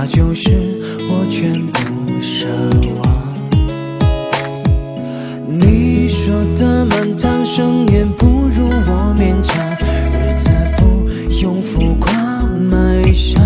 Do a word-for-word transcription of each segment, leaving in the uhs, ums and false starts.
它就是我全部奢望。你说的满堂盛宴不如我勉强，日子不用浮夸卖相，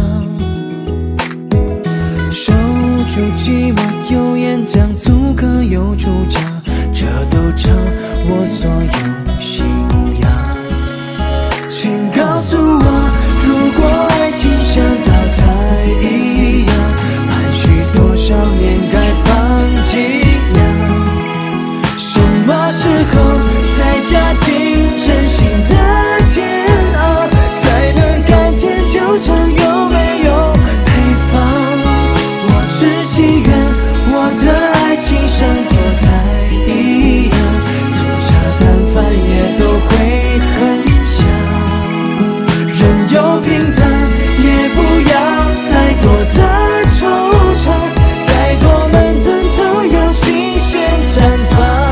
守住寂寞有演讲，足歌有主张，这都成我所有信仰。请告诉我，如果爱情像稻菜一样，盘续多少年该放几两？什么时候才加进真心的煎熬，才能甘甜久长？有没有配方？我只祈愿我的爱情像做菜一样，粗茶淡饭也都会很人有平淡，也不要再多的惆怅，再多门灯都要新鲜绽放。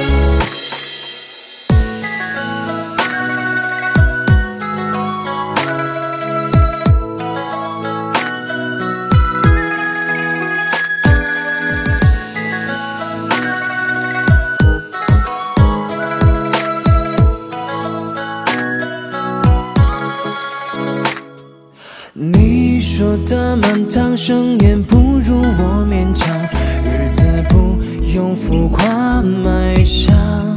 你说的满堂盛宴不如我勉强，日子不用浮夸卖相，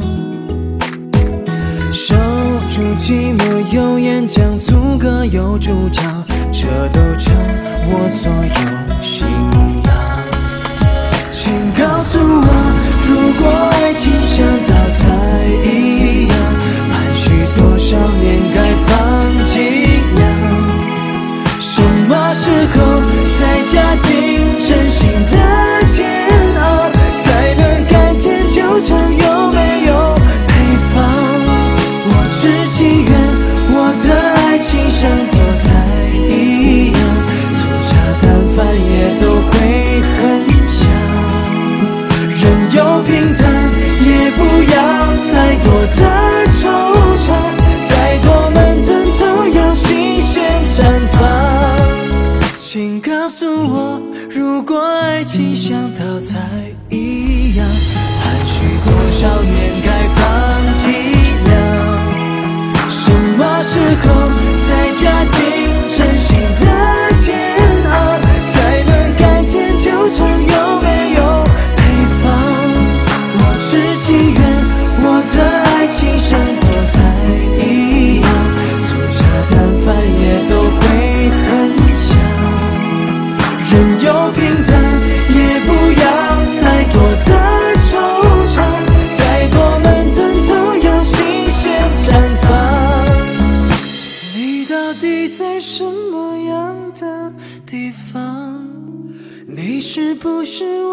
守住寂寞有演讲，足歌有主张，这都成我所有信仰。请告诉我，如果爱情像稻菜一样，盘续多少年该放几两？什么时候才加进真心的煎熬，才能甘甜久长？有没有配方？我只祈愿我的爱情像做菜一样，粗茶淡饭也都会很香。人有平淡，也不要再多的惆怅，再多门灯都要新鲜绽放。请告诉我，如果爱情像稻菜一样，盘续多少年该放几两？什么时候才加进真心的煎熬，才能甘甜久长？有没有配方？我只祈愿我的爱情像做菜一样，粗茶淡饭也都会很人有平淡，也不要再多的惆怅，再多门灯都要新鲜绽放。你到底在什么样的地方？你是不是